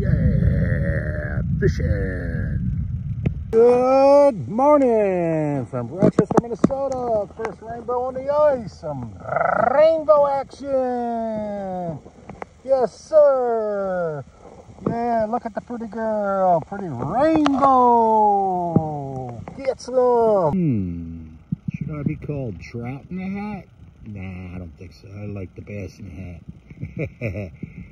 Yeah, fishing. Good morning from Rochester, Minnesota. First rainbow on the ice. Some rainbow action. Yes, sir. Yeah, look at the pretty girl. Pretty rainbow. Get some. Should I be called trout in the hat? Nah, I don't think so. I like the bass in the hat.